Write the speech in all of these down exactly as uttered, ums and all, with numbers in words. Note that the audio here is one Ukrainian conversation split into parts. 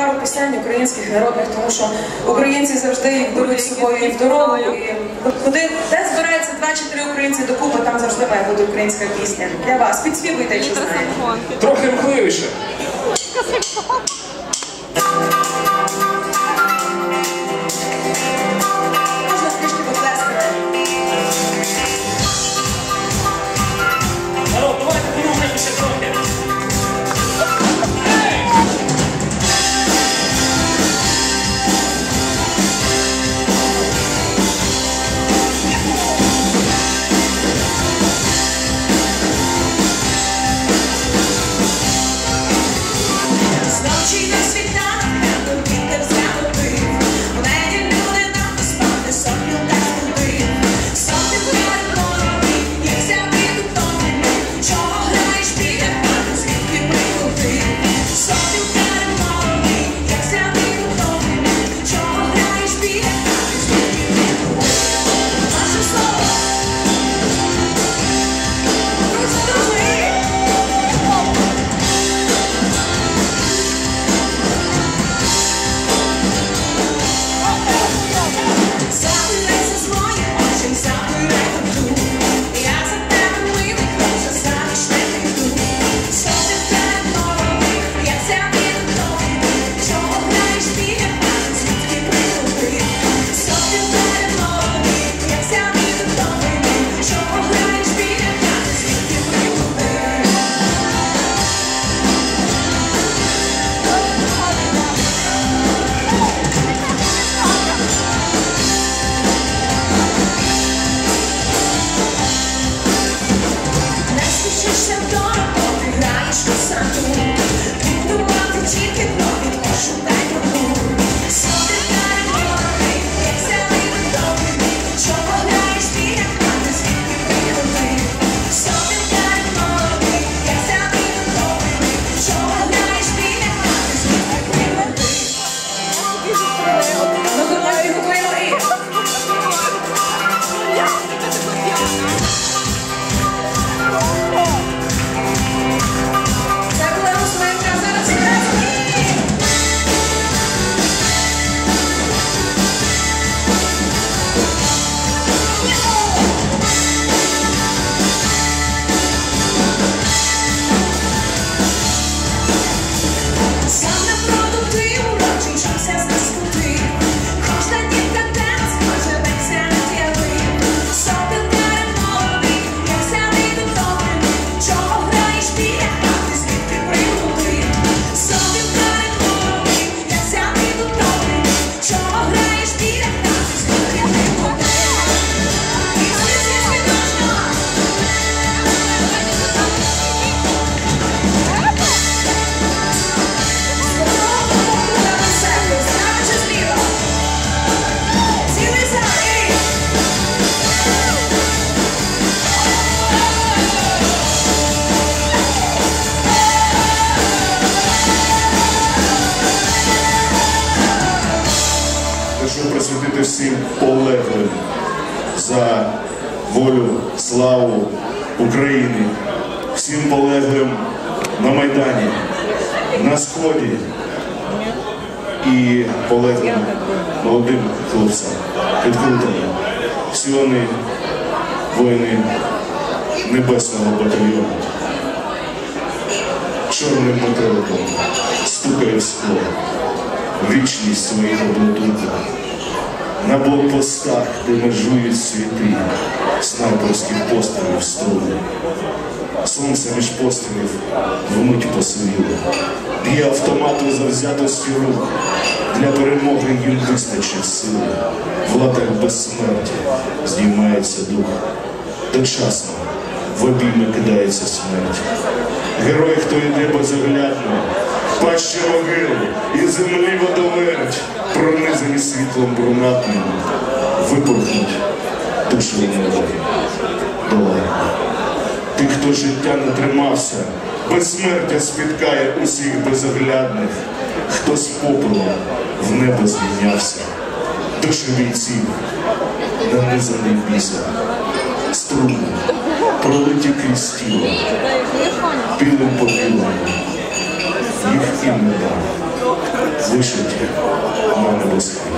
пару пісень українських народних, тому що українці завжди їх беруть з собою і в дорогу. І куди, де збирається два-чотири українці докупи, там завжди має бути українська пісня. Для вас. Підспівуйте, якщо знаєте. Трохи рухливіше. Можна трішки поплескати. Народ, давайте порухаємося трохи. Присвятити всім полеглим за волю, славу України, всім полеглим на Майдані, на Сході і полеглим молодим хлопцям, підкрутим. Всі вони воїни Небесного батальйону. Чорним метеликом стукає в скло вічність своїх однодумців. На блокпостах, де межують світи, снайперських пострілів струни. Сонце між пострілів вмить посивіло. Б'є автомату завзятості рук. Для перемоги їм вистачить сили. В латах безсмертя здіймається дух. Дочасно в обійми кидається смерть. Герой, хто йде безоглядно, пащі могил і землі водоверть, пронизані світлом брунатним, випорхнуть душу неба доларно. Тих, хто життя не тримався, безсмертя спіткає усіх безоглядних, хто з попелу в небо звільнявся. Душі бійців, нанизаний бісом, струни, пролиті крізь тіло, білим по білому, їх і не дав. вишиті на небосхилі.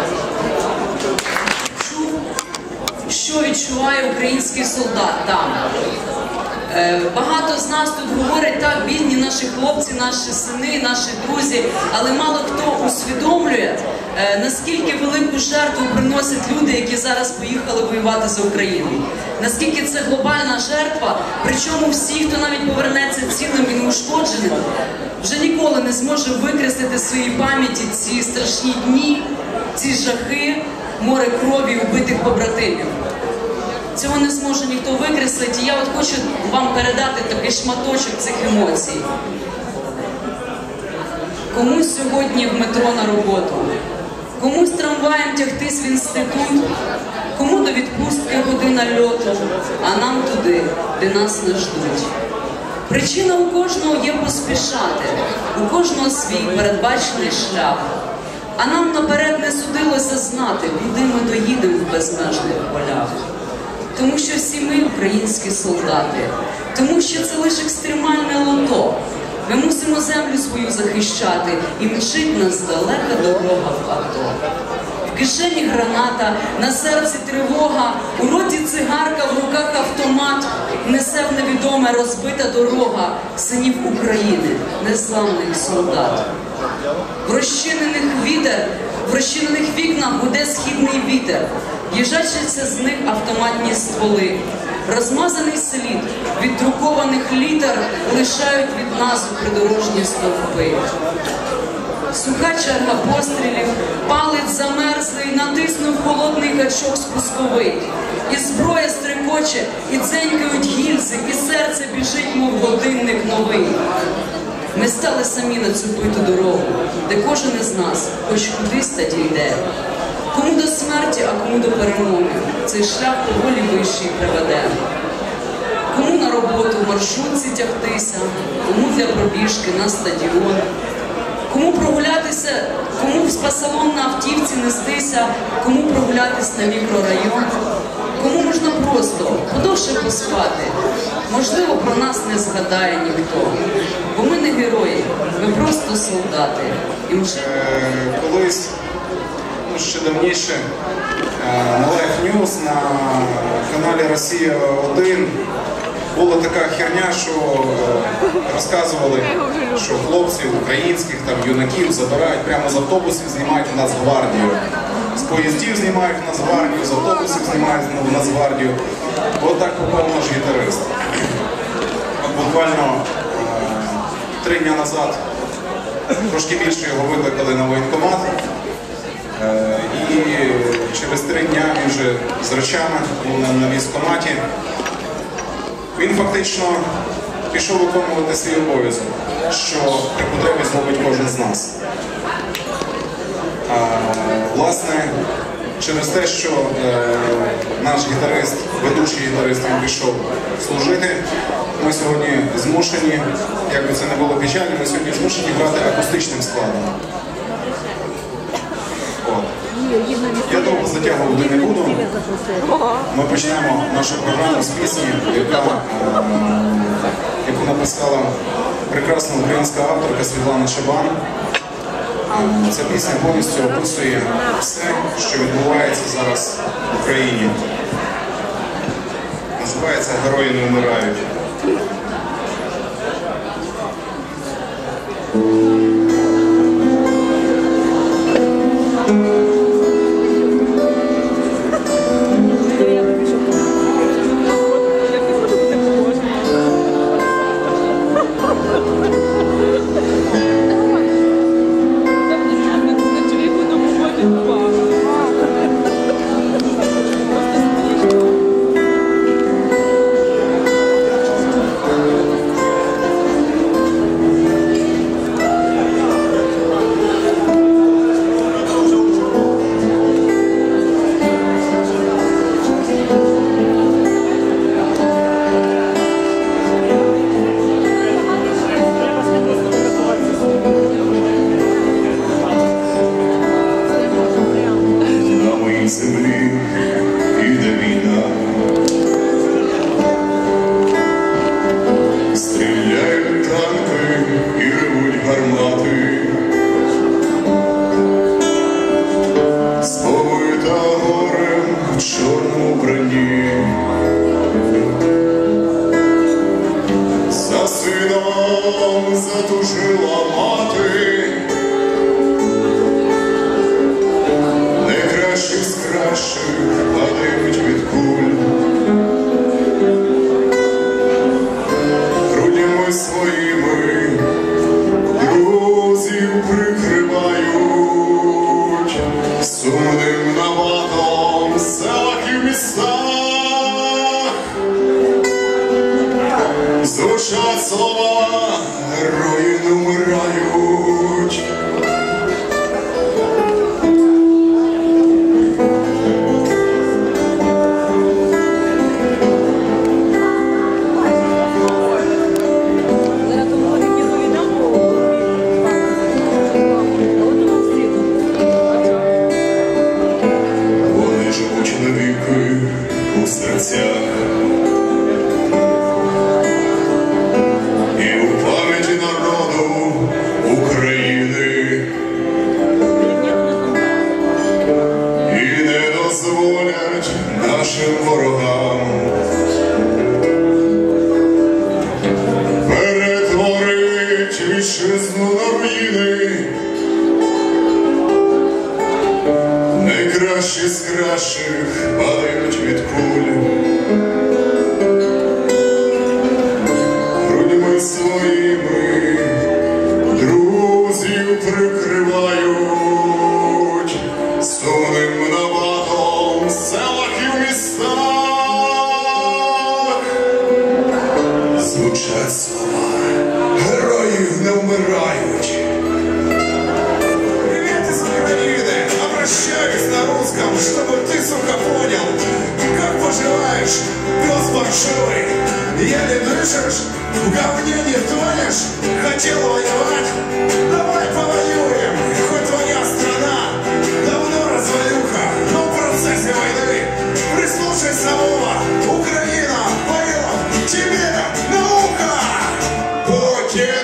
Що відчуває український солдат там? Е, багато з нас тут говорять, так, бідні наші хлопці, наші сини, наші друзі, але мало хто усвідомлює, е, наскільки велику жертву приносять люди, які зараз поїхали воювати за Україну. Наскільки це глобальна жертва, причому всі, хто навіть повернеться цілим і неушкодженим, вже ніколи не зможе викреслити в своїй пам'яті ці страшні дні, ці жахи, море крові убитих побратимів. Цього не зможе ніхто викреслити. І я от хочу вам передати такий шматочок цих емоцій. Комусь сьогодні в метро на роботу, комусь трамваєм тягтись в інститут, кому до відпустки година льоту, а нам туди, де нас не ждуть. Причина у кожного є поспішати, у кожного свій передбачений шлях. А нам наперед не судилося знати, куди ми доїдемо в безмежних полях. Тому що всі ми українські солдати, тому що це лише екстремальне лото. Ми мусимо землю свою захищати, і мчить нас далека дорога в АТО. В кишені граната, на серці тривога, у роті цигарка, в руках автомат, несе в невідоме розбита дорога синів України, незламних солдат. В розчинених вітер, в розчинених вікнах гуде східний вітер, їжачаться з них автоматні стволи. Розмазаний слід від друкованих літер лишають від нас придорожні стовпи. Суха черга пострілів, палець замерзлий, натиснув холодний гачок спусковий. І зброя стрикоче, і дзенькають гільзи, і серце біжить, мов годинник новий. Ми стали самі на цю биту дорогу, де кожен із нас хоч кудись та дійде. Кому до смерті, а кому до перемоги цей шлях поволі вищий приведе. Кому на роботу в маршрутці тягтися, кому для пробіжки на стадіон. Кому прогулятися, кому в спа-салон на автівці нестися, кому прогулятись на мікрорайон. Кому можна просто подовше поспати. Можливо, про нас не згадає ніхто. Бо ми не герої, ми просто солдати. І ми... Колись, ну, ще давніше, на Life News на каналі Росія один була така херня, що розказували, що хлопців українських, там, юнаків забирають прямо з автобусів, знімають в Нацгвардію. З поїздів знімають в Нацгвардію, з автобусів знімають в Нацгвардію. От так попав наш гітарист. От буквально е, три дні назад, трошки більше його викликали на воєнкомат. Е, і через три дні він вже з речами був на, на військкоматі. Він фактично пішов виконувати свій обов'язок, що при потребі зробить кожен з нас. А, власне, через те, що е, наш гітарист, ведучий гітарист, він пішов служити, ми сьогодні змушені, як би це не було печально, ми сьогодні змушені грати акустичним складом. От. Я довго затягувати не буду. Ми почнемо нашу програму з пісні, яка, е, яку написала прекрасна українська авторка Світлана Чабан. Ця пісня повністю описує все, що відбувається зараз в Україні. Називається «Герої не вмирають». прикривають сумним наватом в селах і в містах. Звучать слова, герої не вмирають. Вони живуть навіки у серцях і у пам'яті народу України, і не дозволять нашим ворогам перетворить вітчизну на руїни. Найкращі з кращих падають від куль, грудьми своїми друзів прикривають сумним наватом в селах і в містах. Звучать слова, героїв не вмирають. Привет из Украины, обращаюсь на русском, чтобы ты, сука, понял. Как поживаешь, пес паршивый? Еле дышишь, в говне не тонешь? Хотел воевать? Давай повоюем, хоть твоя страна давно развалюха, но в процессе войны прислушайся, Вова, Украина поет тебе на ухо. Путин!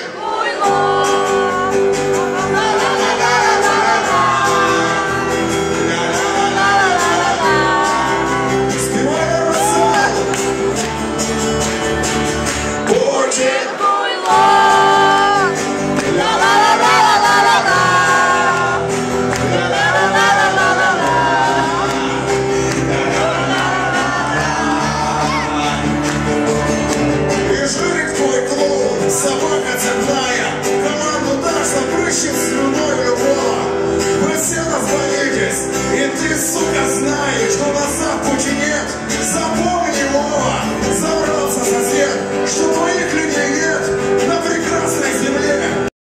Собака цепная, команду дашь, запрыщет слюной любого. Вы все нас боитесь, и ты, сука, знаешь, что назад пути нет.